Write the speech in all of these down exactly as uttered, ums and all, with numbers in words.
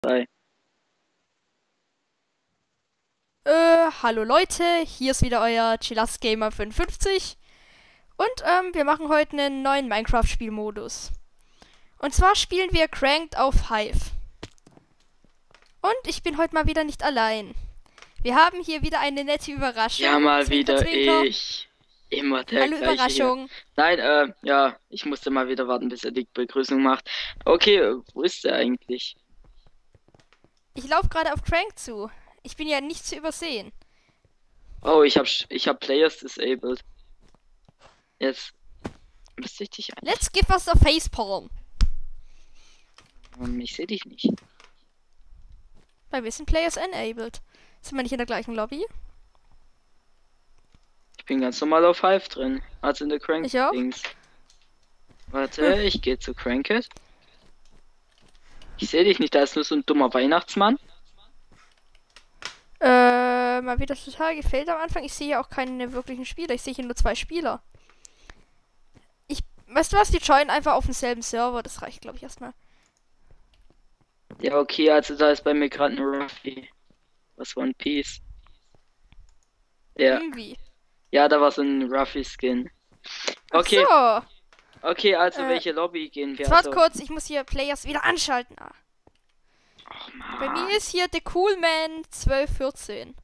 Drei. Äh, hallo Leute, hier ist wieder euer Chilas Gamer fünfundfünfzig und ähm, wir machen heute einen neuen Minecraft-Spielmodus. Und zwar spielen wir Cranked auf Hive. Und ich bin heute mal wieder nicht allein. Wir haben hier wieder eine nette Überraschung. Ja, mal Zwinker, wieder Zwinker. ich. Immer der Hallo gleiche hier. Überraschung. Nein, äh, ja, ich musste mal wieder warten, bis er die Begrüßung macht. Okay, äh, wo ist der eigentlich? Ich laufe gerade auf Crank zu. Ich bin ja nicht zu übersehen. Oh, ich hab, sch- ich hab Players disabled. Jetzt müsste ich dich ein. Let's give us a facepalm. Ähm, Ich sehe dich nicht. Bei Wissen Players enabled. Sind wir nicht in der gleichen Lobby? Ich bin ganz normal auf Hive drin. Also in der Crank Ich auch. Dings. Warte, ich gehe zu Cranked. Ich sehe dich nicht, da ist nur so ein dummer Weihnachtsmann. Äh, mal wieder total gefällt am Anfang. Ich sehe ja auch keine wirklichen Spieler. Ich sehe hier nur zwei Spieler. Ich, weißt du was? Wir joinen einfach auf demselben Server. Das reicht, glaube ich, erstmal. Ja, okay, also da ist bei mir gerade ein Ruffy. Was One Piece. Ja. Irgendwie. Ja, da war so ein Ruffy-Skin. Okay, Ach so. okay, also Äh, welche Lobby gehen wir? Jetzt warte Also, kurz. Ich muss hier Players wieder anschalten. Ah. ach Bei man. mir ist hier The Coolman zwölf vierzehn.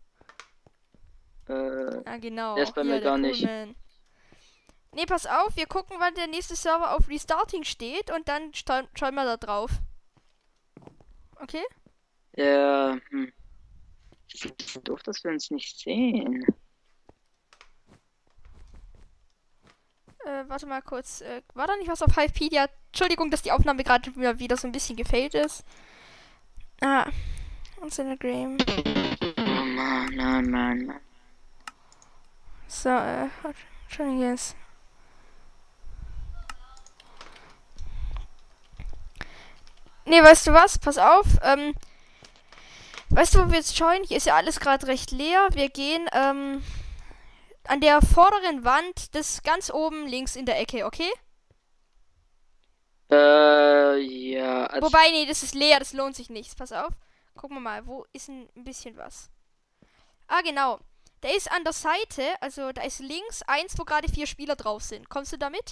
Äh, Ah, genau. der ist bei hier, mir der gar nicht. Coolman. Nee, pass auf. Wir gucken, wann der nächste Server auf Restarting steht. Und dann steu- schauen wir da drauf. Okay? Ja, hm. Das ist ein bisschen doof, dass wir uns nicht sehen. Äh, warte mal kurz. Äh, war da nicht was auf Hivepedia? Entschuldigung, dass die Aufnahme gerade wieder, wieder so ein bisschen gefailt ist. Ah. Instagram. Oh Mann, Mann, Mann, Mann. So, äh. Entschuldigung, jetzt. Nee, weißt du was? Pass auf. Ähm. Weißt du, wo wir jetzt joinen? Hier ist ja alles gerade recht leer. Wir gehen, ähm. an der vorderen Wand, das ganz oben links in der Ecke, okay? Äh, ja, also, Wobei, nee, das ist leer, das lohnt sich nicht. Pass auf. Gucken wir mal, wo ist ein, ein bisschen was? Ah, genau. Der ist an der Seite, also da ist links eins, wo gerade vier Spieler drauf sind. Kommst du damit?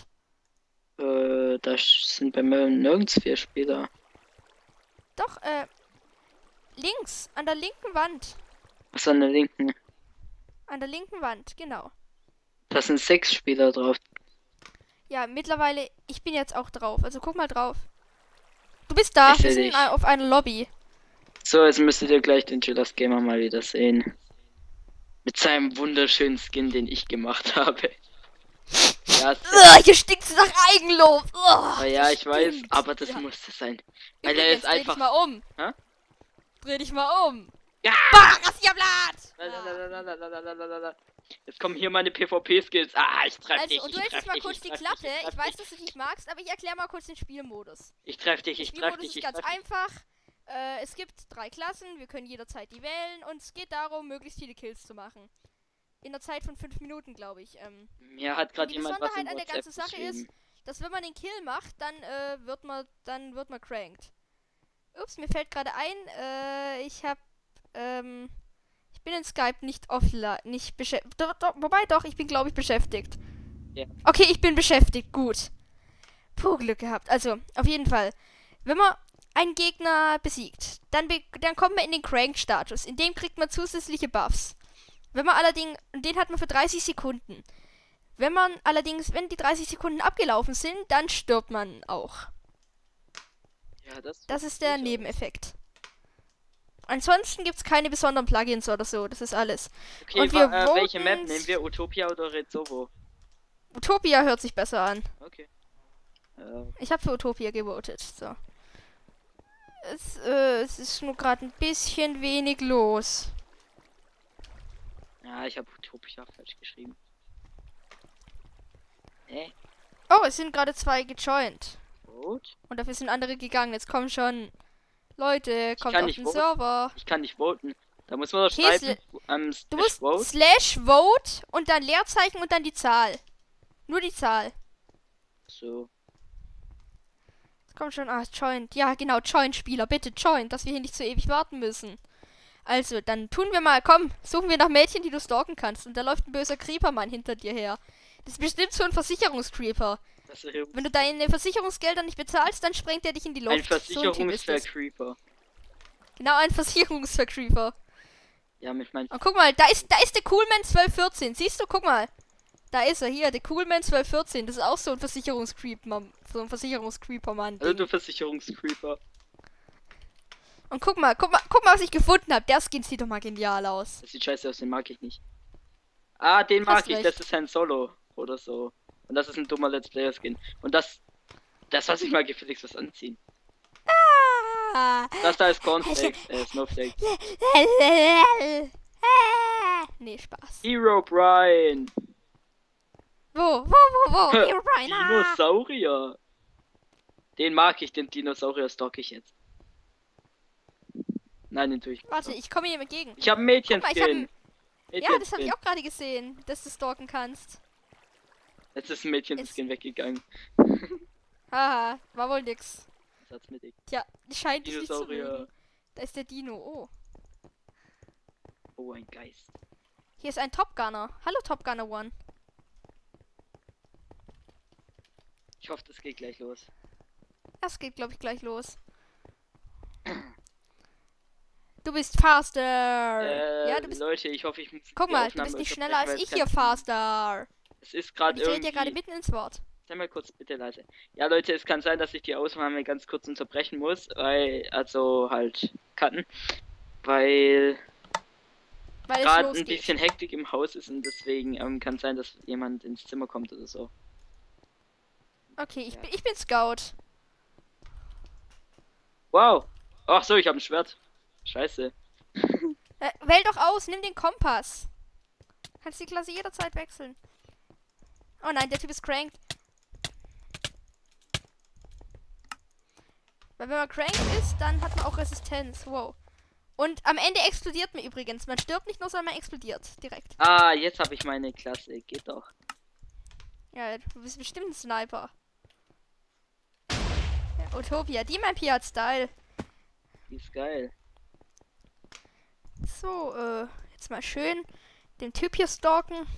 äh, da sind bei mir nirgends vier Spieler. Doch, äh, links, an der linken Wand. Was an der linken? An der linken Wand, genau. Da sind sechs Spieler drauf. Ja, mittlerweile, ich bin jetzt auch drauf. Also guck mal drauf. Du bist da, Ich seh wir sind dich. äh, auf einer Lobby. So, jetzt müsstet ihr gleich den Chilas Gamer mal wieder sehen. Mit seinem wunderschönen Skin, den ich gemacht habe. Ja, es- Ugh, hier stinkt's nach Eigenlob. Ugh, ah, ja, das ich weiß, stinkt. aber das Ja. muss es sein. Weil er Übrigens, ist dreh einfach. dich mal um. Hä? Dreh dich mal um. Ja! Bah, Rasierblatt! Lalalalalalala. Jetzt kommen hier meine PvP-Skills. Ah, ich treff Also, dich. und du ich hältst treff jetzt mal dich, kurz ich die treff Klappe. dich, ich treff Ich weiß, dich. dass du dich magst, aber ich erkläre mal kurz den Spielmodus. Ich treff dich, Der ich treff Spielmodus dich, ist ich ganz treff dich. einfach. Äh, es gibt drei Klassen, wir können jederzeit die wählen und es geht darum, möglichst viele Kills zu machen. In der Zeit von fünf Minuten, glaube ich. Ähm, Mir hat gerade die jemand was Besonderheit in an der WhatsApp ganzen Sache ist, geschrieben. dass wenn man den Kill macht, dann äh, wird man dann wird man cranked. Ups, mir fällt gerade ein, äh, ich hab, ähm, ich bin in Skype nicht offline, nicht beschäftigt. Wobei doch, ich bin glaube ich beschäftigt. Ja. Okay, ich bin beschäftigt, gut. Puh, Glück gehabt. Also, auf jeden Fall, wenn man einen Gegner besiegt, dann, be dann kommt man in den Crank-Status. In dem kriegt man zusätzliche Buffs. Wenn man allerdings, den hat man für dreißig Sekunden. Wenn man allerdings, wenn die dreißig Sekunden abgelaufen sind, dann stirbt man auch. Ja, das, Das ist der durchaus. Nebeneffekt. Ansonsten gibt es keine besonderen Plugins oder so, das ist alles. Okay, Und wir wa- äh, welche Map voten's- nehmen wir? Utopia oder Rezovo? Utopia hört sich besser an. Okay. Äh, Ich habe für Utopia gewotet, so. Es, äh, es ist nur gerade ein bisschen wenig los. ja, ich habe Utopia falsch geschrieben. Hä? Oh, es sind gerade zwei gejoint. Gut. Und dafür sind andere gegangen. Jetzt kommen schon Leute, kommt kann auf nicht den voten. Server. Ich kann nicht voten. Da muss man doch Okay, schreiben. Ähm, Du slash musst vote. slash vote und dann Leerzeichen und dann die Zahl. Nur die Zahl. So. Komm schon, ah, Joint. Ja, genau, Joint-Spieler. Bitte Joint, dass wir hier nicht so ewig warten müssen. Also, dann tun wir mal, komm, suchen wir nach Mädchen, die du stalken kannst. Und da läuft ein böser Creepermann hinter dir her. Das ist bestimmt so ein Versicherungscreeper. Wenn du deine Versicherungsgelder nicht bezahlst, dann sprengt er dich in die Luft. Ein Versicherungsvercreeper. So genau, ein Versicherungsvercreeper. Ja, mit meinem... Und guck mal, da ist, da ist der Coolman zwölf vierzehn. Siehst du, guck mal. Da ist er, hier, der Coolman zwölf vierzehn. Das ist auch so ein Versicherungscreeper, so ein Versicherungscreeper-Mann. Also du Versicherungscreeper. Und guck mal, guck mal, guck mal, was ich gefunden habe. Der Skin sieht doch mal genial aus. Das sieht scheiße aus, den mag ich nicht. Ah, den mag Hast ich, recht. das ist ein Solo oder so. Und das ist ein dummer Let's Player Skin. Und das, das was ich mal gefälligst was anziehen. Ah. Das da ist Cornflakes, äh, Snowflakes. Nee, Spaß. Hero Brian. Wo, wo, wo, wo? Hero Brian. Ah. Dinosaurier. Den mag ich, den Dinosaurier stalk ich jetzt. Nein, den tue ich nicht. Warte, ich komme ihm entgegen. Ich habe einen Mädchenskin. Ja, das habe ich auch gerade gesehen, dass du stalken kannst. Jetzt ist ein Mädchenskin weggegangen. Haha, war wohl nix. Ersatzmittel. Tja, scheint dich nicht zu Dinosaurier. mögen. Da ist der Dino. Oh. Oh, ein Geist. Hier ist ein Top Gunner. Hallo Top Gunner One. Ich hoffe, das geht gleich los. Das geht, glaube ich, gleich los. Du bist faster. Äh, ja, du bist. Leute, ich hoffe, ich muss Guck die mal, du Aufnahme bist nicht unterbrechen, schneller als weil ich es hier, kein- faster. Es ist gerade Ich rede dir irgendwie... gerade mitten ins Wort. Sei mal kurz bitte leise. Ja, Leute, es kann sein, dass ich die Aufnahme ganz kurz unterbrechen muss, weil, also halt cutten, weil Weil es gerade ein losgeht. bisschen Hektik im Haus ist und deswegen ähm, kann sein, dass jemand ins Zimmer kommt oder so. Okay, ich, Ja. bin, ich bin Scout. Wow! Ach so, ich habe ein Schwert. Scheiße. Äh, wähl doch aus, nimm den Kompass. Kannst die Klasse jederzeit wechseln. Oh nein, der Typ ist cranked. Weil wenn man cranked ist, dann hat man auch Resistenz. Wow. Und am Ende explodiert man übrigens. Man stirbt nicht nur, sondern man explodiert direkt. Ah, jetzt habe ich meine Klasse. Geht doch. Ja, du bist bestimmt ein Sniper. Ja, Utopia, die mein P hat Style. Die ist geil. So, äh, jetzt mal schön den Typ hier stalken.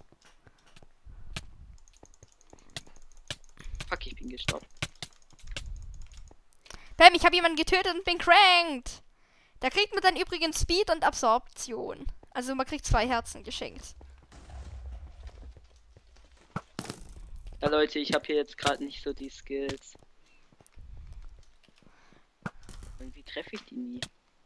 Fuck, ich bin gestorben. Bam, ich habe jemanden getötet und bin cranked. Da kriegt man dann übrigens Speed und Absorption. Also man kriegt zwei Herzen geschenkt. Ja, Leute, ich habe hier jetzt gerade nicht so die Skills. Irgendwie treffe ich die nie.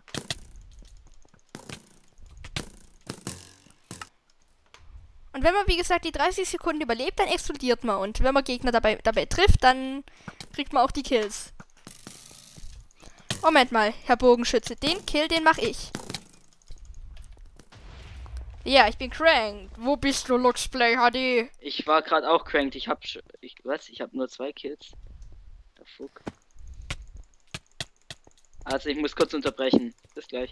Und wenn man, wie gesagt, die dreißig Sekunden überlebt, dann explodiert man. Und wenn man Gegner dabei, dabei trifft, dann kriegt man auch die Kills. Moment mal, Herr Bogenschütze. Den Kill, den mache ich. Ja, ich bin cranked. Wo bist du, Luxplay H D? Ich war gerade auch cranked. Ich hab sch- ich was? Ich habe nur zwei Kills. Der Fuck. Also ich muss kurz unterbrechen. Bis gleich.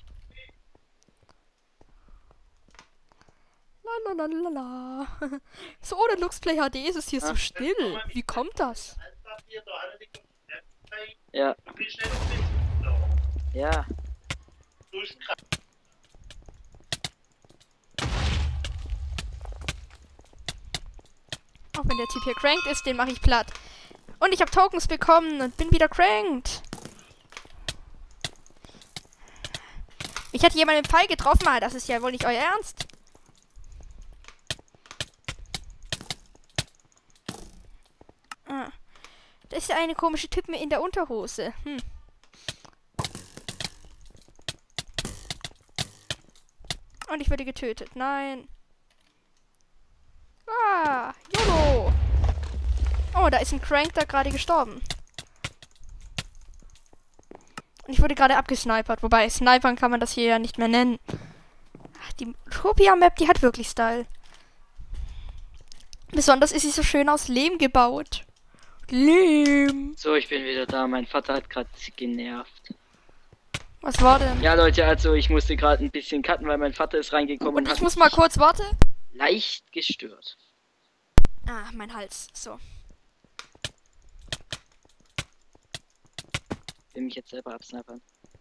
La la la la la. So ohne Luxplay H D ist es hier so Ah. still. Wie kommt das? Ja. Ja. Auch wenn der Typ hier cranked ist, den mache ich platt. Und ich habe Tokens bekommen und bin wieder cranked. Ich hatte jemanden im Pfeil getroffen, aber das ist ja wohl nicht euer Ernst. Ah. Da ist ja eine komische Typ mir in der Unterhose. Hm. Und ich wurde getötet. Nein. Ah, YOLO. Oh, da ist ein Crank, der gerade gestorben. Und ich wurde gerade abgesnipert. Wobei, Snipern kann man das hier ja nicht mehr nennen. Ach, die Utopia-Map, die hat wirklich Style. Besonders ist sie so schön aus Lehm gebaut. Lehm. So, ich bin wieder da. Mein Vater hat gerade genervt. Was war denn? Ja, Leute, also ich musste gerade ein bisschen cutten, weil mein Vater ist reingekommen Und und ich hat muss mal mich kurz, warte. leicht gestört. Ah, mein Hals. So. will mich jetzt selber absnappern.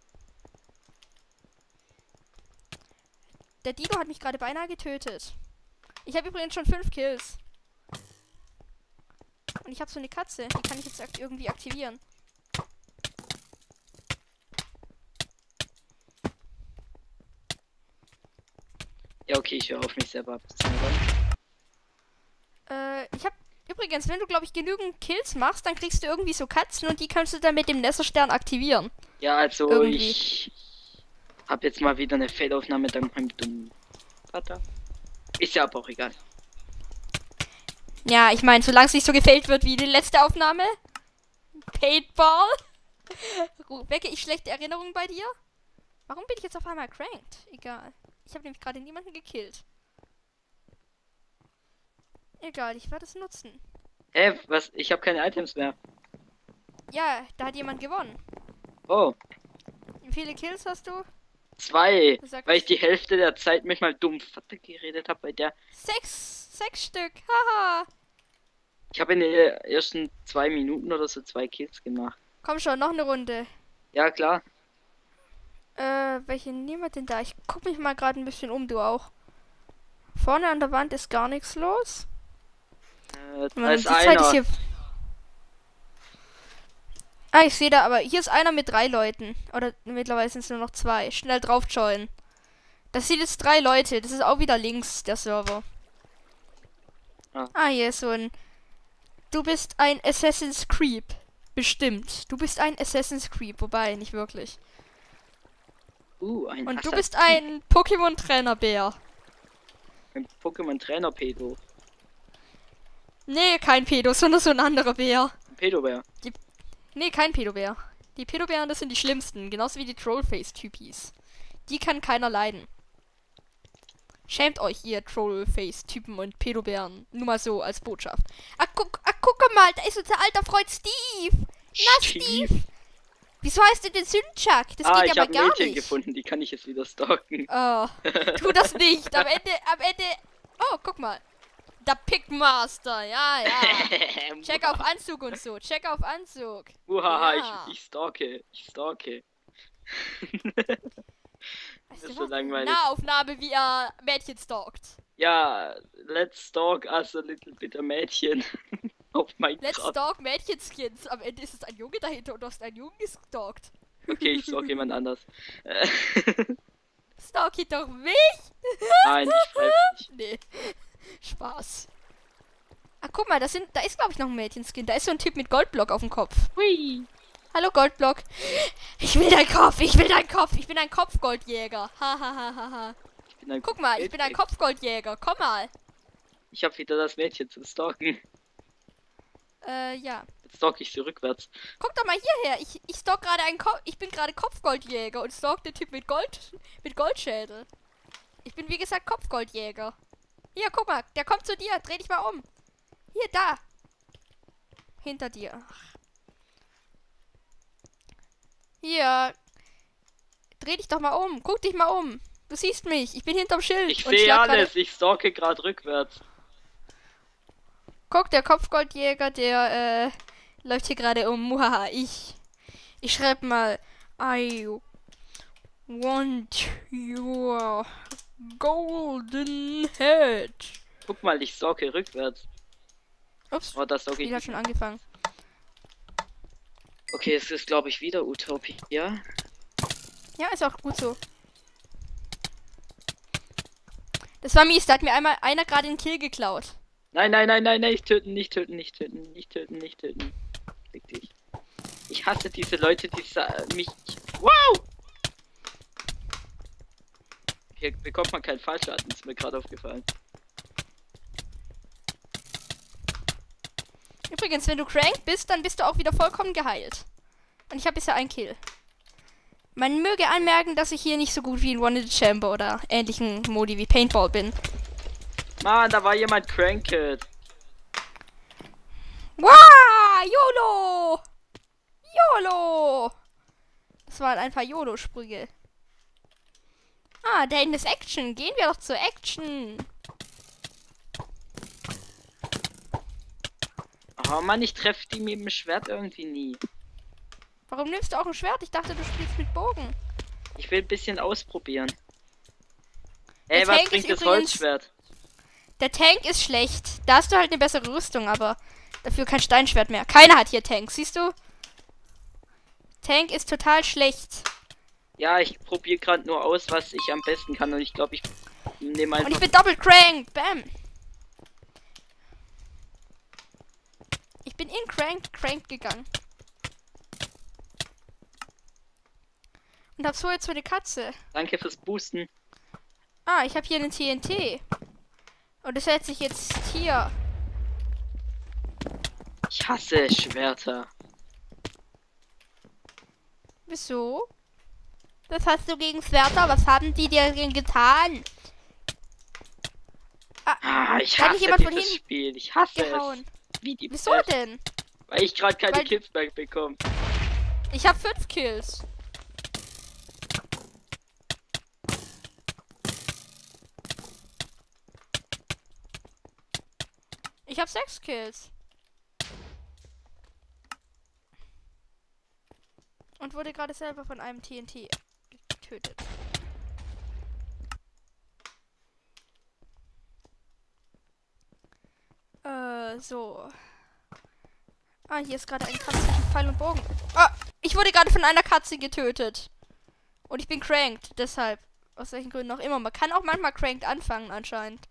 Der Dino hat mich gerade beinahe getötet. Ich habe übrigens schon fünf Kills. Und ich habe so eine Katze. Die kann ich jetzt ak- irgendwie aktivieren. Ja, okay, ich höre auf, mich selber abzusnappern. Äh, ich habe übrigens, wenn du, glaube ich, genügend Kills machst, dann kriegst du irgendwie so Katzen und die kannst du dann mit dem Netherstern aktivieren. Ja, also Irgendwie. ich habe jetzt mal wieder eine Fehdaufnahme dank meinem dummen Vater. Ist ja aber auch egal. Ja, ich meine, solange es nicht so gefällt wird wie die letzte Aufnahme. Paintball. Wecke ich schlechte Erinnerungen bei dir? Warum bin ich jetzt auf einmal cranked? Egal. Ich habe nämlich gerade niemanden gekillt. Egal, ich werde es nutzen. Hä, was? Ich habe keine Items mehr. Ja, da hat jemand gewonnen. Oh, Wie viele Kills hast du? zwei. Du sagst- Weil ich die Hälfte der Zeit mich mal dumm Vater geredet habe bei der. Sechs. Sechs Stück. Haha. Ich habe in den ersten zwei Minuten oder so zwei Kills gemacht. Komm schon, noch eine Runde. Ja, klar. Äh, welche nehmen wir denn da? Ich guck mich mal gerade ein bisschen um, du auch. Vorne an der Wand ist gar nichts los. Äh, da Man, ist die Zeit ist einer. hier. Ah, ich sehe da, aber hier ist einer mit drei Leuten. Oder mittlerweile sind es nur noch zwei. Schnell drauf joinen. Das sind jetzt drei Leute. Das ist auch wieder links, der Server. Ah. Ah, hier ist so ein. Du bist ein Assassin's Creep. Bestimmt. Du bist ein Assassin's Creep, wobei, nicht wirklich. Uh, ein Und du Assassin. bist ein Pokémon-Trainer-Bär. Ein Pokémon-Trainer-Pedo. Nee, kein Pedo, sondern so ein anderer Bär. Ein Pedobär. Nee, kein Pedobär. Die Pedobären, das sind die schlimmsten. Genauso wie die Trollface-Typis. Die kann keiner leiden. Schämt euch, ihr Trollface-Typen und Pedobären. Nur mal so als Botschaft. Ah, guck, ah, guck mal, da ist unser alter Freund Steve. Na, Steve. Wieso heißt du den Sündchuck? Das ah, geht ich aber habe ein gar Mädchen nicht. gefunden, die kann ich jetzt wieder stalken. Oh, tu das nicht. Am Ende, am Ende. Oh, guck mal. Der Pickmaster, ja, ja. Check auf Anzug und so. Check auf Anzug. Uhaha, Ja. ich, ich stalke. Ich stalke. Weißt Das du ist so was? langweilig. Nahaufnahme, wie er Mädchen stalkt. Ja, let's stalk us a little bit a Mädchen. Auf mein Let's Gott. stalk Mädchenskins. Am Ende ist es ein Junge dahinter und du hast einen Jungen gestalkt. Okay, ich stalk jemand anders. Äh, Stalk ihn doch mich? Nein, ich freiwillig. Nee. Spaß. Ah, guck mal, das sind, da ist glaube ich noch ein Mädchenskin. Da ist so ein Typ mit Goldblock auf dem Kopf. Hui. Hallo Goldblock. Ich will deinen Kopf, ich will deinen Kopf. Ich bin ein Kopfgoldjäger. Ha ha ha ha ha. Ich bin ein Guck mal, ich bin ein Kopfgoldjäger. Komm mal. Ich habe wieder das Mädchen zu stalken. Äh, ja. Jetzt stalk ich sie rückwärts. Guck doch mal hierher. Ich, ich stalk gerade einen Kopf. Ich bin gerade Kopfgoldjäger und stalk den Typ mit Gold. Mit Goldschädel. Ich bin wie gesagt Kopfgoldjäger. Hier, guck mal. Der kommt zu dir. Dreh dich mal um. Hier, da. Hinter dir. Hier. Dreh dich doch mal um. Guck dich mal um. Du siehst mich. Ich bin hinterm Schild. Ich und sehe schlag alles. grade- Ich stalke gerade rückwärts. Guck, der Kopfgoldjäger, der äh, läuft hier gerade um. Muhaha, ich. Ich schreib mal. I want your golden head. Guck mal, ich stalke rückwärts. Ups, Oh, das stalke Spiel ich. hat schon angefangen. Okay, es ist glaube ich wieder Utopia. Ja, ist auch gut so. Das war mies, da hat mir einmal einer gerade den Kill geklaut. Nein, nein, nein, nein, nein, nicht töten, nicht töten, nicht töten, nicht töten, nicht töten. Fick dich. Ich hasse diese Leute, die sa- mich. Wow! Hier bekommt man keinen Fallschaden, ist mir gerade aufgefallen. Übrigens, wenn du crank bist, dann bist du auch wieder vollkommen geheilt. Und ich habe bisher einen Kill. Man möge anmerken, dass ich hier nicht so gut wie in One in the Chamber oder ähnlichen Modi wie Paintball bin. Mann, da war jemand cranked. Wow! YOLO! YOLO! Das waren ein paar YOLO-Sprüche. Ah, da hinten ist Action. Gehen wir doch zur Action. Oh Mann, ich treffe die mit dem Schwert irgendwie nie. Warum nimmst du auch ein Schwert? Ich dachte, du spielst mit Bogen. Ich will ein bisschen ausprobieren. Der Ey, was Tank bringt ist das übrigens- Holzschwert? Der Tank ist schlecht. Da hast du halt eine bessere Rüstung, aber dafür kein Steinschwert mehr. Keiner hat hier Tanks, siehst du? Tank ist total schlecht. Ja, ich probiere gerade nur aus, was ich am besten kann und ich glaube, ich nehme Und ich einfach... bin doppelt cranked. Bam. Ich bin in cranked, cranked gegangen. Und hab so jetzt so eine Katze. Danke fürs Boosten. Ah, ich habe hier einen T N T. Und das setze ich jetzt hier. Ich hasse Schwerter. Wieso? Was hast du gegen Schwerter? Was haben die dir denn getan? Ah, ich Da hat hasse mich jemand von dieses hinten Spiel. Ich hasse Gehauen. es. Wie die Wieso Pest. denn? Weil ich gerade keine Weil- Kills mehr bekomme. Ich habe fünf Kills. Ich habe sechs Kills. Und wurde gerade selber von einem T N T getötet. Äh, so. Ah, hier ist gerade ein Kampf zwischen Pfeil und Bogen. Ah, ich wurde gerade von einer Katze getötet. Und ich bin cranked, deshalb. Aus welchen Gründen auch immer. Man kann auch manchmal cranked anfangen, anscheinend.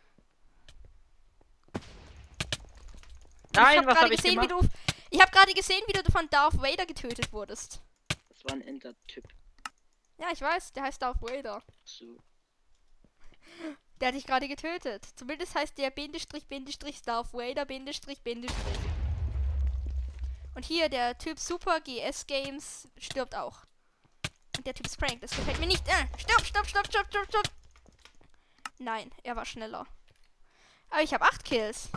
Nein, ich was gerade habe ich gesehen, gemacht? wie du. Ich habe gerade gesehen, wie du von Darth Vader getötet wurdest. Das war ein Ender-Typ. Ja, ich weiß, der heißt Darth Vader. So. Der hat dich gerade getötet. Zumindest heißt der Bindestrich, Bindestrich, Darth Vader, Bindestrich, Bindestrich. Und hier, der Typ Super G S Games stirbt auch. Und der Typ ist crank, das gefällt mir nicht. Äh, stopp, stopp, stopp, stopp, stopp, stopp. Nein, er war schneller. Aber ich habe acht Kills.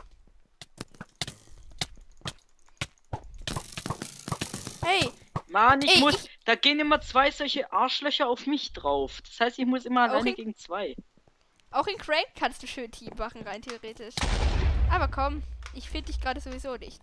Hey, Mann, ich Ey, muss... ich- Da gehen immer zwei solche Arschlöcher auf mich drauf. Das heißt, ich muss immer Auch alleine in- gegen zwei. auch in Crank kannst du schön Team machen, rein theoretisch. Aber komm, ich finde dich gerade sowieso nicht.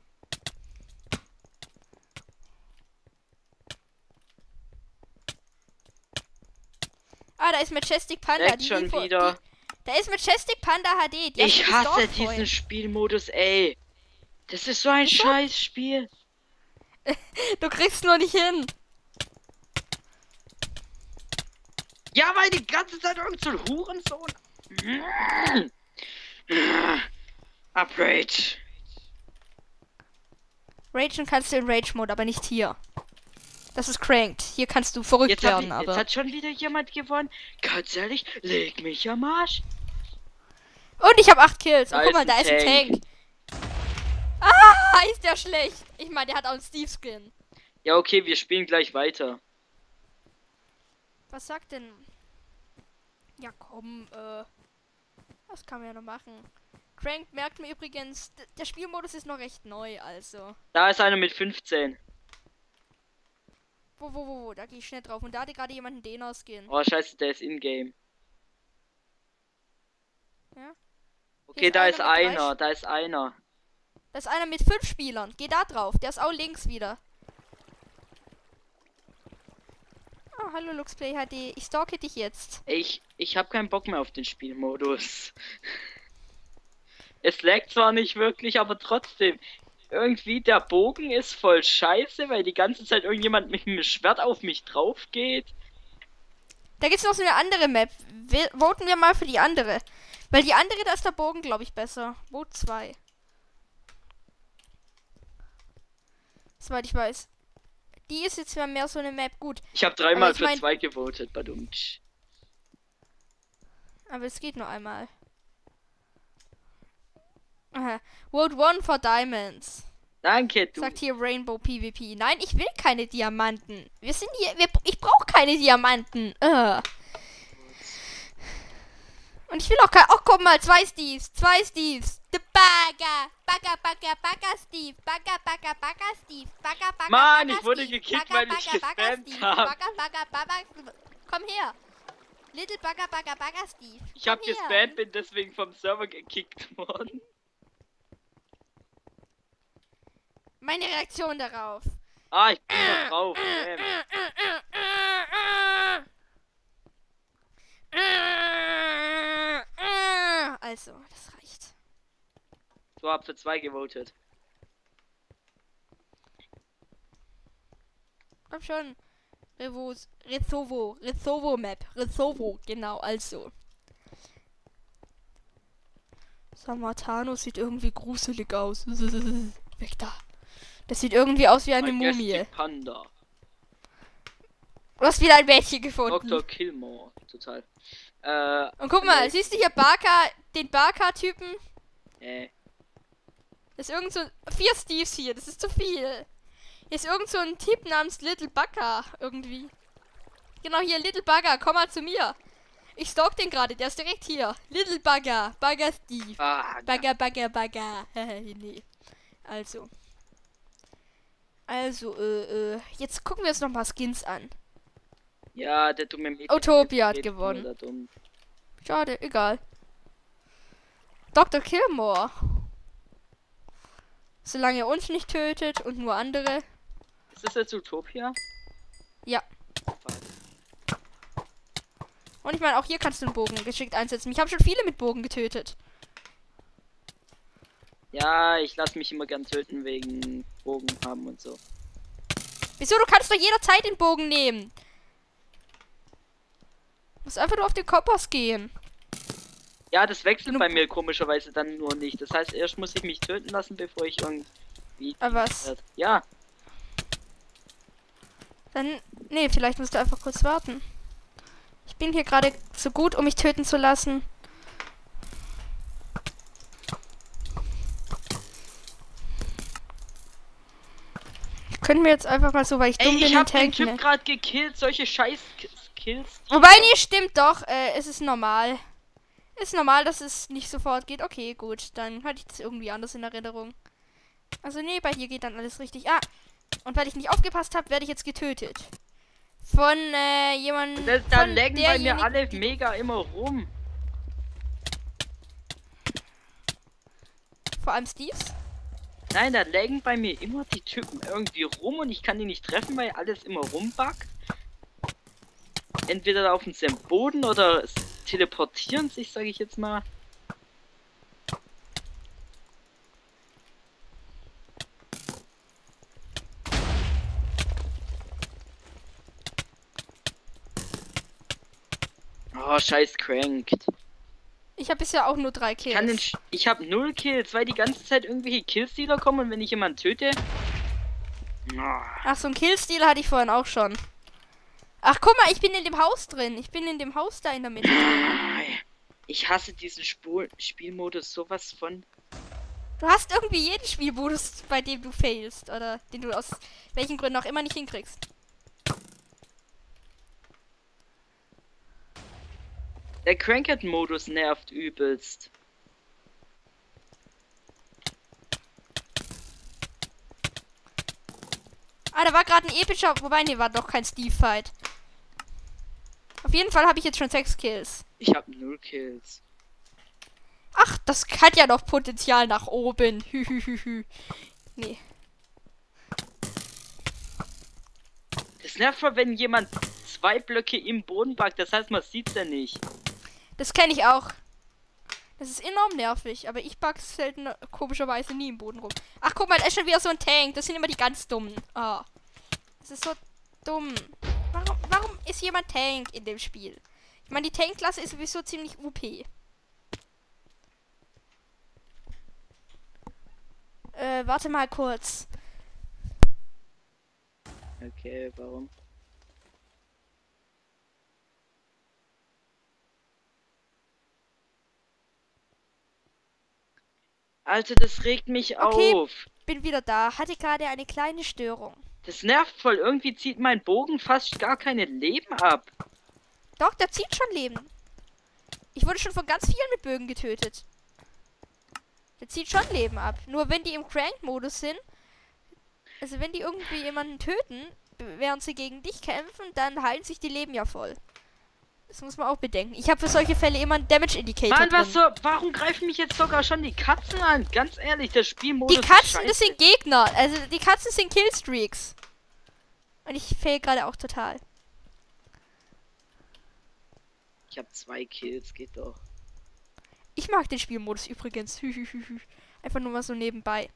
Ah, da ist Majestic Panda. Leckt die schon Info- wieder. Die, da ist Majestic Panda H D. Die Ich hast du hasse gestalkt vorhin. diesen Spielmodus, ey. Das ist so ein Wieso? scheiß Spiel. Du kriegst nur nicht hin. Ja, weil die ganze Zeit irgend so ein Hurensohn. Upgrade. Ragen kannst du in Rage-Mode, aber nicht hier. Das ist cranked. Hier kannst du verrückt Jetzt hat, werden, jetzt aber... hat schon wieder jemand gewonnen. Ganz ehrlich, leg mich am Arsch. Und ich habe acht Kills. Da Und guck ist mal, ein da ist ein Tank. Tank. Ah, ist der schlecht. Ich meine, der hat auch einen Steve-Skin. Ja, okay, wir spielen gleich weiter. Was sagt denn... Ja, komm, äh... Was kann man ja noch machen? Crank merkt mir übrigens... d- Der Spielmodus ist noch recht neu, also... Da ist einer mit fünfzehn. Wo, wo, wo, wo? Da gehe ich schnell drauf. Und da hatte gerade jemand einen Dena-Skin. Oh, scheiße, der ist in-game. Ja? Okay, ist da einer ist mit drei einer, Sch- da ist einer. Da ist einer mit fünf Spielern. Geh da drauf. Der ist auch links wieder. Oh, hallo LuxPlay H D. Ich stalke dich jetzt. Ich, ich habe keinen Bock mehr auf den Spielmodus. Es laggt zwar nicht wirklich, aber trotzdem. Irgendwie der Bogen ist voll scheiße, weil die ganze Zeit irgendjemand mit einem Schwert auf mich drauf geht. Da gibt's noch so eine andere Map. Wir, voten wir mal für die andere. Weil die andere, da ist der Bogen, glaube ich, besser. Vote zwei. Soweit ich weiß. Die ist jetzt mehr so eine Map. Gut. Ich habe dreimal ich für mein- zwei gewotet, badumtsch. Aber es geht nur einmal. Aha. Vote one for Diamonds. Danke, du. Sagt hier Rainbow PvP. Nein, ich will keine Diamanten. Wir sind hier. Wir, ich brauche keine Diamanten. Ugh. Und ich will auch kein. Ach, guck mal, zwei Steves. Zwei Steves. The Bagger. Bagger, Bagger, Bagger, Steve. Bagger, Bagger, Bagger, Steve. Bagger, Bagger, Mann, Bagger, ich wurde Steve. gekickt, Bagger, weil ich Bagger, Bagger, gespammt Steve. hab. Bagger, Bagger, Bagger. Komm her. Little Bagger, Bagger, Bagger, Steve. Ich habe Komm her. gespammt, bin deswegen vom Server gekickt worden. Meine Reaktion darauf. Ah, ich bin da drauf. Ähm. Also, das reicht. So, hab für zwei gewotet. Komm schon. Revos, Rezovo, Rezovo Map, Rezovo, genau, also. Samatano sieht irgendwie gruselig aus. Weg da. Das sieht irgendwie aus wie eine Mumie. Majestic Panda. Du hast wieder ein Mädchen gefunden. Doktor Killmore, total. Äh, Und guck mal, nee. siehst du hier Barker, den Barker-Typen? Äh, Das ist irgend so vier Steves hier, das ist zu viel. Hier ist irgend so ein Typ namens Little Bugger irgendwie. Genau hier, Little Bugger, komm mal zu mir. Ich stalk den gerade, der ist direkt hier. Little Bugger, Bugger Steve. ah, Bugger, Bugger, Bugger. nee. Also. Also, äh, äh, jetzt gucken wir uns noch mal Skins an. ja, der dumme Mädchen. Utopia hat geht gewonnen. nur da dumm. Schade, egal. Doktor Killmore. Solange er uns nicht tötet und nur andere. Ist das jetzt Utopia? Ja. Und ich meine, auch hier kannst du einen Bogen geschickt einsetzen. Ich habe schon viele mit Bogen getötet. Ja, ich lasse mich immer gern töten wegen Bogen haben und so. Wieso? Du kannst doch jederzeit den Bogen nehmen. Du musst einfach nur auf den Kompass gehen. Ja, das wechselt Du- bei mir komischerweise dann nur nicht. Das heißt, erst muss ich mich töten lassen, bevor ich irgendwie... Aber was? Ja, Dann, nee, vielleicht musst du einfach kurz warten. Ich bin hier gerade so gut, um mich töten zu lassen. Können wir jetzt einfach mal so, weil ich dumm ey, bin, ich den hab den Tank, Typ ne? gerade gekillt. Solche scheiß Kills. Wobei, nee, stimmt doch. Äh, es ist normal. Ist normal, dass es nicht sofort geht. Okay, gut. Dann hatte ich das irgendwie anders in Erinnerung. Also, nee, bei hier geht dann alles richtig. Ah, und weil ich nicht aufgepasst habe, werde ich jetzt getötet. Von, äh, jemandem. Da, da von laggen bei mir derjenigen- alle mega immer rum. Vor allem Steves. Nein, da laggen bei mir immer die Typen irgendwie rum und ich kann die nicht treffen, weil alles immer rumbackt. Entweder laufen sie am Boden oder s- teleportieren sich, sage ich jetzt mal. Oh, scheiß cranked. Ich habe bisher auch nur drei Kills. Kann den Sch ich habe null Kills, weil die ganze Zeit irgendwelche Killstealer kommen und wenn ich jemanden töte. Oh. Ach, so ein Killstil hatte ich vorhin auch schon. Ach, guck mal, ich bin in dem Haus drin. Ich bin in dem Haus da in der Mitte. Ich hasse diesen Spul Spielmodus sowas von. Du hast irgendwie jeden Spielmodus, bei dem du failst. Oder den du aus welchen Gründen auch immer nicht hinkriegst. Der Cranked-Modus nervt übelst. Ah, da war gerade ein epischer, wobei, nee, war doch kein Steve-Fight. Auf jeden Fall habe ich jetzt schon sechs Kills. Ich habe null Kills. Ach, das hat ja noch Potenzial nach oben. Hühühühü. Nee. Das nervt voll, wenn jemand zwei Blöcke im Boden packt. Das heißt, man sieht's ja nicht. Das kenne ich auch. Das ist enorm nervig, aber ich bug selten komischerweise nie im Boden rum. Ach, guck mal, da ist schon wieder so ein Tank. Das sind immer die ganz dummen. Ah. Das ist so dumm. Warum, warum ist jemand Tank in dem Spiel? Ich meine, die Tank-Klasse ist sowieso ziemlich U P. Äh, warte mal kurz. Okay, warum? Alter, das regt mich Okay. auf. Bin wieder da. Hatte gerade eine kleine Störung. Das nervt voll. Irgendwie zieht mein Bogen fast gar keine Leben ab. Doch, der zieht schon Leben. Ich wurde schon von ganz vielen mit Bögen getötet. Der zieht schon Leben ab. Nur wenn die im Crank-Modus sind, also wenn die irgendwie jemanden töten, während sie gegen dich kämpfen, dann heilen sich die Leben ja voll. Das muss man auch bedenken. Ich habe für solche Fälle immer einen Damage Indicator Mann, was drin. so? Warum greifen mich jetzt sogar schon die Katzen an? Ganz ehrlich, der Spielmodus Die Katzen, ist das scheiße. sind Gegner. Also die Katzen sind Killstreaks. Und ich fail gerade auch total. Ich habe zwei Kills, geht doch. Ich mag den Spielmodus übrigens. Einfach nur mal so nebenbei.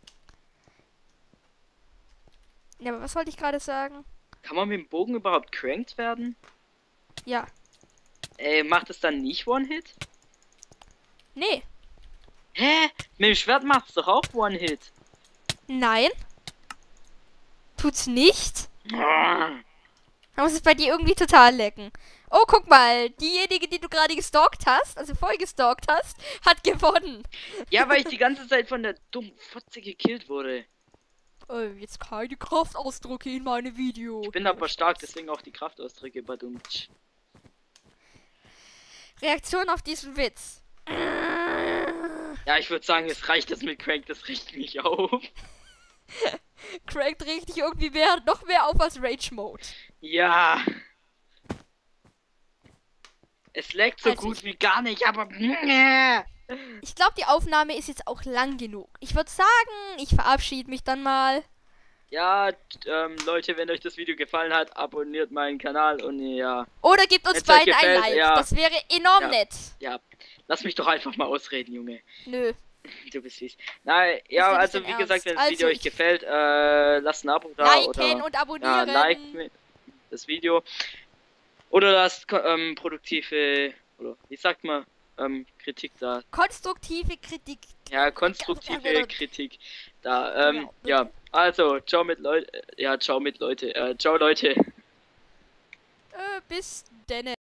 Ja, aber was wollte ich gerade sagen? Kann man mit dem Bogen überhaupt cranked werden? Ja. Ey, macht es dann nicht One-Hit? Nee. Hä? Mit dem Schwert macht's doch auch One-Hit. Nein. Tut's nicht? Ah. Man muss es bei dir irgendwie total lecken. Oh, guck mal. Diejenige, die du gerade gestalkt hast, also voll gestalkt hast, hat gewonnen. Ja, weil ich die ganze Zeit von der dummen Fotze gekillt wurde. Oh, jetzt keine Kraftausdrücke in meine Video. Ich bin aber stark, deswegen auch die Kraftausdrücke, badumtsch. Reaktion auf diesen Witz. Ja, ich würde sagen, es reicht das mit Crank, das riecht mich auf. Crank regt dich irgendwie mehr, noch mehr auf als Rage Mode. Ja. Es leckt so Also gut ich- wie gar nicht, aber... Ich glaube, die Aufnahme ist jetzt auch lang genug. Ich würde sagen, ich verabschiede mich dann mal. Ja, ähm, Leute, wenn euch das Video gefallen hat, abonniert meinen Kanal und ja... Oder gebt uns Wenn's euch beiden ein gefällt, Like. ja. Das wäre enorm Ja. nett. Ja, lass mich doch einfach mal ausreden, Junge. Nö. Du bist fies. Nein, ja, nicht also dein wie Ernst. gesagt, wenn das Also Video euch ich- gefällt, äh, lasst ein Abo da Liken oder und ja, abonnieren. liked mi- das Video oder lasst ko- ähm, produktive oder wie sagt man ähm, Kritik da. Konstruktive Kritik. Ja, konstruktive Kritik da. Ähm, Genau. ja, also ciao mit Leute. Ja, ciao mit Leute. Äh, ciao Leute. Äh, bis denne.